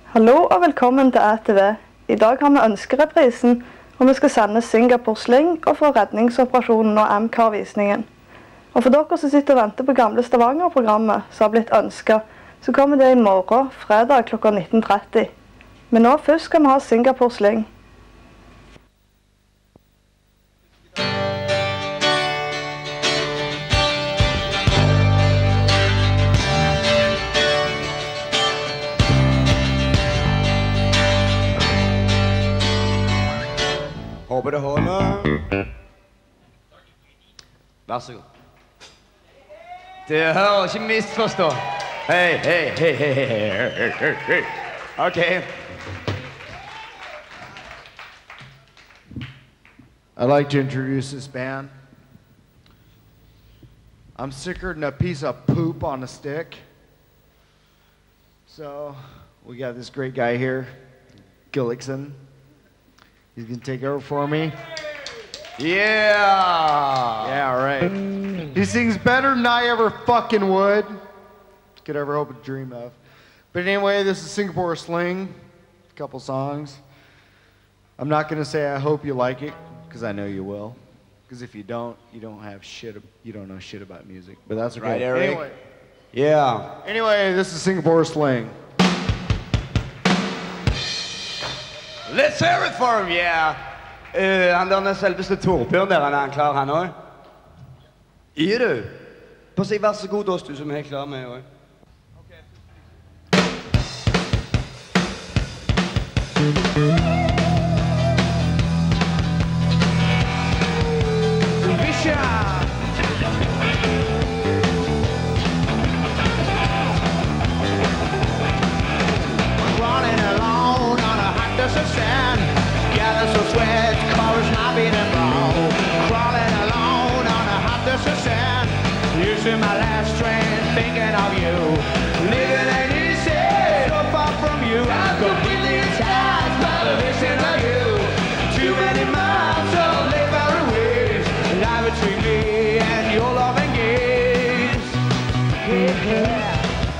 Hallo og velkommen til ATV. I dag har vi ønskereprisen, og vi skal sende Singapore Sling og få redningsoperasjonen og Amcar-visningen. Og for dere som sitter og venter på gamle Stavanger-programmet som har blitt ønsket, så kommer det i morgen, fredag klokka 19:30. Men nå først skal vi ha Singapore Sling. Håper det holder. Vær så god. Det hører ikke misforstå. Hei, hei, hei, hei, hei, hei. Ok. I'd like to introduce this band. I'm sicker than a piece of poop on a stick. So, we got this great guy here, Gillickson. He's gonna take over for me. Yeah, right. He sings better than I ever fucking would. Could ever hope to dream of. But anyway, this is Singapore Sling. A couple songs. I'm not gonna say I hope you like it, because I know you will. Because if you don't have shit. You don't know shit about music. But that's okay. Right, Eric? Anyway. Yeah. Anyway, this is Singapore Sling. Let's hear it for him, yeah. Han der selveste Torbjørn der, han klar, han også? Du? På si vær så god, Dost, du som er klar med også. Using my last train, thinking of you. Living ain't easy, so far from you. I'm completely attached by the vision of you. Too many miles of labor ways lie between me and your loving gaze. Yeah.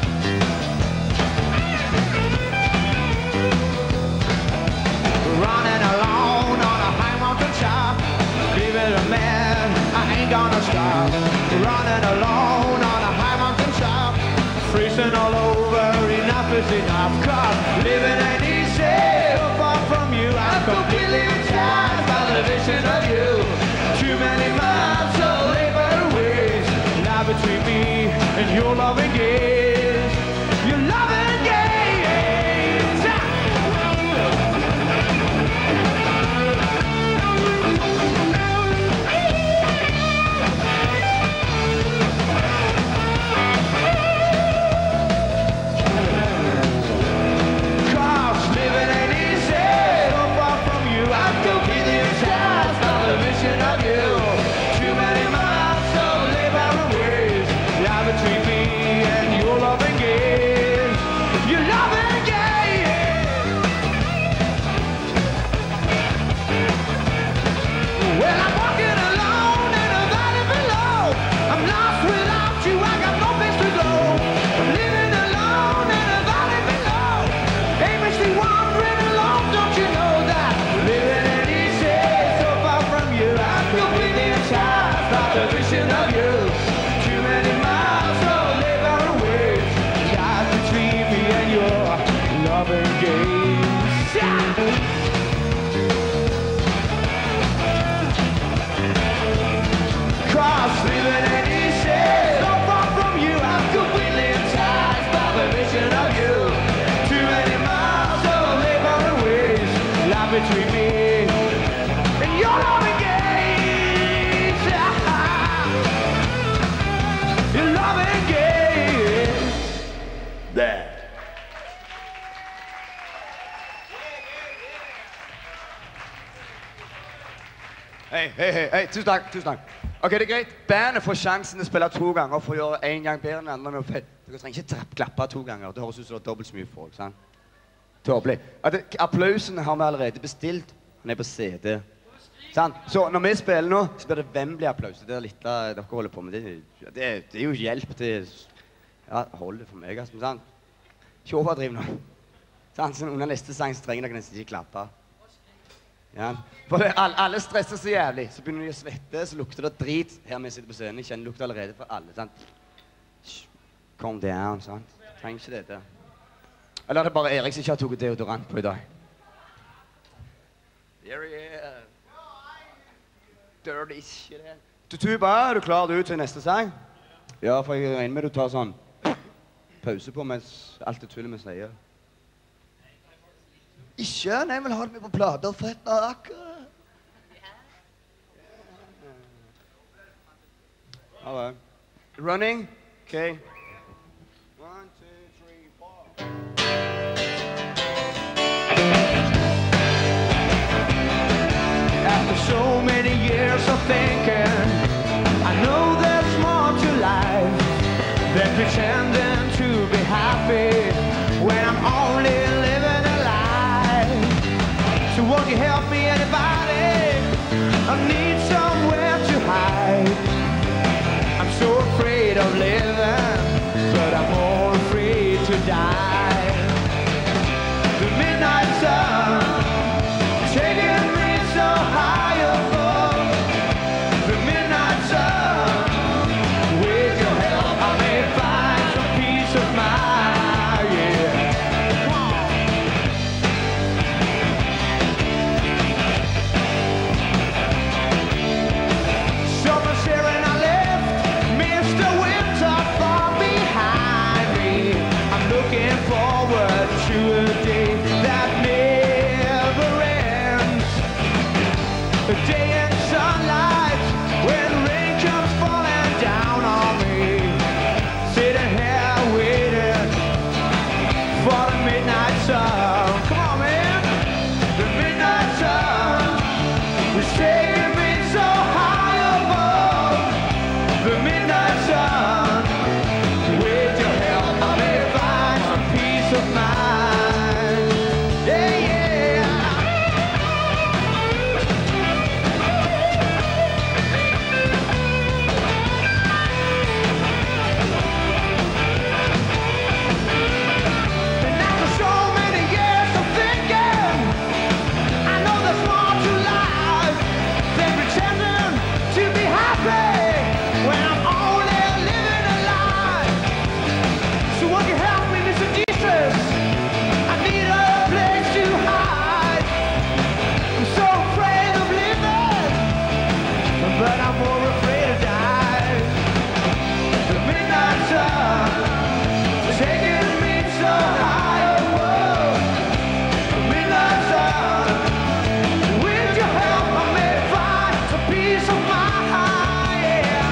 Running alone on a high mountain top. Leave it a man, I ain't gonna stop. Running alone on a high mountain top. Freezing all over, enough is enough. 'Cause living ain't easy, so far from you. I'm completely attached by the vision of you. Too many miles of labor ways lie between me and your loving gaze. Your loving gaze. Between me and your loving gaze. Your loving gaze. That. Hei, tusen takk. Ok, det er greit. Bandet får sjansen til å spille 2 ganger for å gjøre 1 gang bedre enn den andre med fett. Dere trenger ikke klappe 2 ganger. Det høres ut som det er dobbelt så mye folk, sant? Tårlig. Applausen har vi allerede bestilt. Han er på CD. Sant? Så når vi spiller nå, så blir det Wembley-applaus. Det er litt dere holder på med. Det er jo hjelp til... Ja, hold det for meg, altså. Sant? Ikke overdriv nå. Så under neste sang så trenger dere nesten ikke klappe. Ja. For alle stresser så jævlig. Så begynner de å svette, så lukter det drit her vi sitter på scenen. Jeg kjenner lukter allerede for alle, sant? Calm down, sant? Trenger ikke dette. Eller er det bare Erik som ikke har tatt deodorant på i dag? There he is. Dirty shit. Tutuba, er du klar til neste sang? Ja, for jeg regner med du tar sånn pause på mens alt det tullet vi sier. Ikke? Nei, jeg vil ha det med på plater, fett og akkurat. Alright. Running? Okay. 1, 2, 3, 4. After so many years of thinking, I know there's more to life than pretending to be happy when I'm only living a lie. So won't you help me, anybody? I need somewhere to hide. I'm so afraid of living, but I'm more afraid to die. The midnight sun taking me so high above. The midnight sun, with your help I may find some peace of mind. Yeah, come on. Summer's here and I left Mr. Winter far behind me. I'm looking forward to a day that never ends. A day in sunlight when rain comes falling down on me. Sitting here waiting for the midnight sun. Come on, man. The midnight sun is taking me so high above. The midnight sun, with your help I may find some peace of mind. Yeah, yeah. And after so many years of thinking, I know there's more to life than pretending to be happy when I'm only living a lie. So won't you help me, Mr. Jesus? I need a place to hide. I'm so afraid of living, but I'm more afraid to die. The midnight sun taking me so high above. The midnight sun, with your help I may find some peace of mind. Yeah.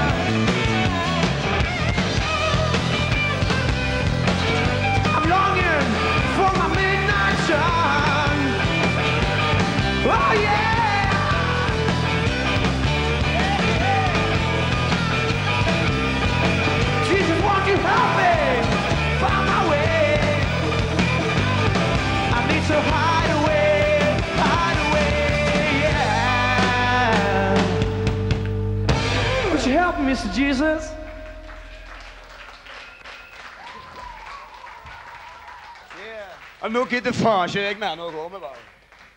I'm longing for my midnight sun. Oh yeah. Jesus, won't you help me find my way? I need to hide away, yeah. Would you help me, Mr. Jesus? Ja, nå gidder faen ikke jeg mer, nå går vi bare.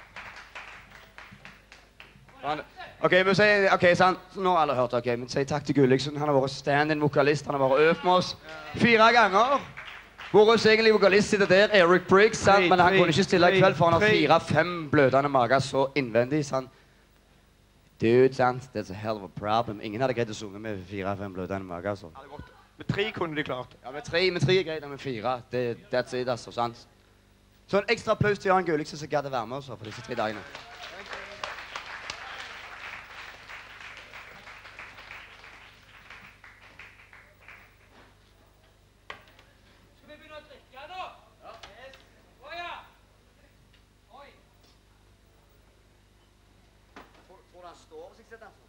Ok, vi sier, ok, sant, så nå har alle hørt, ok, vi sier takk til Gulliksen, han har vært stand-in-vokalist, han har vært øvd med oss 4 ganger. Vår egentlig vokalist sitter der, Eric Briggs, sant, men han kunne ikke stille i kveld, for han har 4-5 blødende mager så innvendig, sant. Dude, sant, that's a hell of a problem. Ingen hadde greit å synge med 4-5 blødende mager, så. Med 3 kunne de klart. Ja, med 3 er greit, men med 4, that's it, altså, sant. Så en ekstra applaus til Jan Gulliksen som gadd å være med oss for disse 3 dagene. Tror du han står hvis jeg sitter der?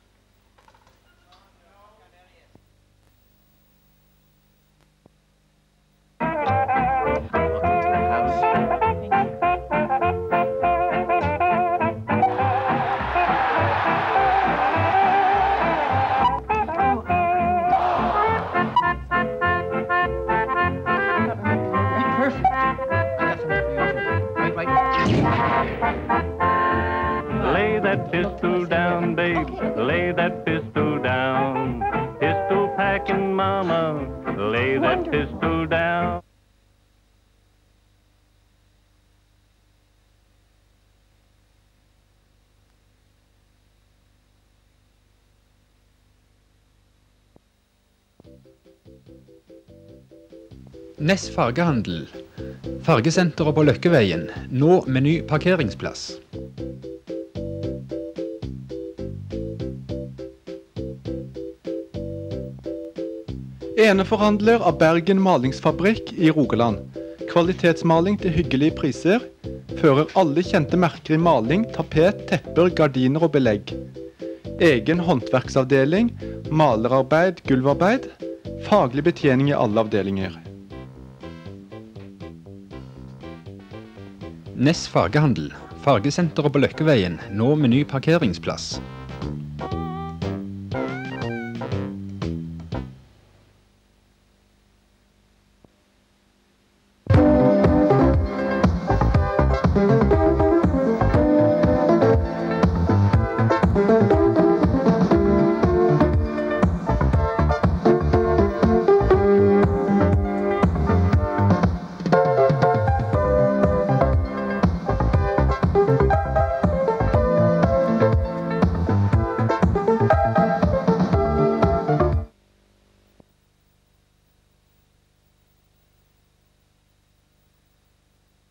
Perfect. I got something for you. safe, lay that pistol down. Pistol packing mama, lay that pistol down. Ness Fargehandel. Fargesenteret på Løkkeveien. Nå med ny parkeringsplass. Eneforhandler av Bergen Malingsfabrikk i Rogaland. Kvalitetsmaling til hyggelige priser. Fører alle kjente merker i maling, tapet, tepper, gardiner og belegg. Egen håndverksavdeling, malerarbeid, gulvarbeid. Faglig betjening i alle avdelinger. Ness Fargehandel. Fargesenteret på Løkkeveien. Nå med ny parkeringsplass.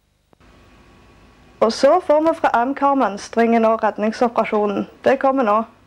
Og så får vi fra Amcar mønstringen og redningsoperasjonen. Det kommer nå.